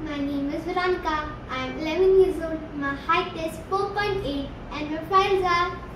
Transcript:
My name is Veronica. I am 11 years old. My height is 4.8 and my files are